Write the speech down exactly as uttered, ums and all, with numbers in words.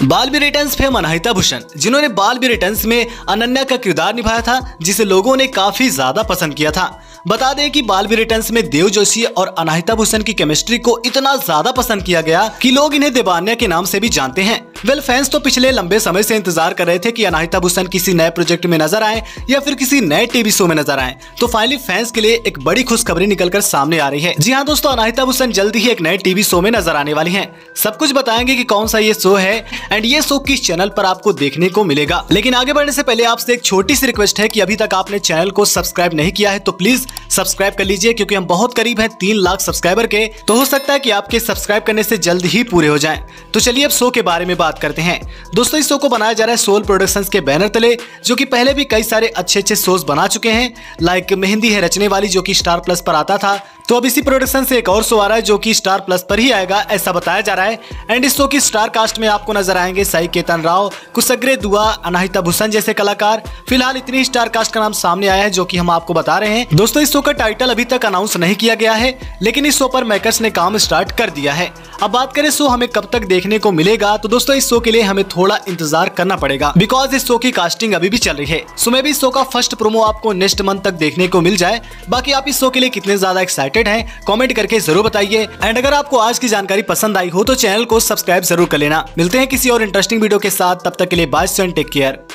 Baalveer returns fame Anahita Bhushan, जिन्होंने Baalveer returns में अनन्या का किरदार निभाया था, जिसे लोगों ने काफी ज्यादा पसंद किया था। बता दें कि बालवीर रिटर्न्स में देव जोशी और अनाहिता भूषण की केमिस्ट्री को इतना ज्यादा पसंद किया गया कि लोग इन्हें देवान्या के नाम से भी जानते हैं। वेल फैंस तो पिछले लंबे समय से इंतजार कर रहे थे कि अनाहिता भूषण किसी नए प्रोजेक्ट में नजर आए या फिर किसी नए टीवी शो में नजर आए। तो फाइनली फैंस के लिए एक बड़ी खुशखबरी निकलकर सामने आ रही है। जी हाँ दोस्तों, अनाहिता भूषण जल्द ही एक नए टीवी शो में नजर आने वाली है। सब कुछ बताएंगे कि कौन सा ये शो है एंड ये शो किस चैनल पर आपको देखने को मिलेगा। लेकिन आगे बढ़ने से पहले आपसे एक छोटी सी रिक्वेस्ट है कि अभी तक आपने चैनल को सब्सक्राइब नहीं किया है तो प्लीज सब्सक्राइब कर लीजिए, क्योंकि हम बहुत करीब हैं तीन लाख सब्सक्राइबर के। तो हो सकता है कि आपके सब्सक्राइब करने से जल्द ही पूरे हो जाएं। तो चलिए अब शो के बारे में बात करते हैं। दोस्तों, इस शो को बनाया जा रहा है सोल प्रोडक्शंस के बैनर तले, जो कि पहले भी कई सारे अच्छे अच्छे शोज बना चुके हैं। लाइक मेहंदी है रचने वाली, जो कि स्टार प्लस पर आता था। तो अब इसी प्रोडक्शन से एक और शो आ रहा है जो कि स्टार प्लस पर ही आएगा, ऐसा बताया जा रहा है। एंड इस शो की स्टार कास्ट में आपको नजर आएंगे साई केतन राव, कुसग्रे दुआ, अनाहिता भूषण जैसे कलाकार। फिलहाल इतनी स्टार कास्ट का नाम सामने आया है जो कि हम आपको बता रहे हैं। दोस्तों, इस शो का टाइटल अभी तक अनाउंस नहीं किया गया है, लेकिन इस शो पर मेकर्स ने काम स्टार्ट कर दिया है। अब बात करें शो हमें कब तक देखने को मिलेगा, तो दोस्तों इस शो के लिए हमें थोड़ा इंतजार करना पड़ेगा, बिकॉज इस शो की कास्टिंग अभी भी चल रही है। सो मैं भी इस शो का फर्स्ट प्रोमो आपको नेक्स्ट मंथ तक देखने को मिल जाए। बाकी आप इस शो के लिए कितने ज्यादा एक्साइटेड हैं कमेंट करके जरूर बताइए। एंड अगर आपको आज की जानकारी पसंद आई हो तो चैनल को सब्सक्राइब जरूर कर लेना। मिलते हैं किसी और इंटरेस्टिंग वीडियो के साथ, तब तक के लिए बाय एंड टेक केयर।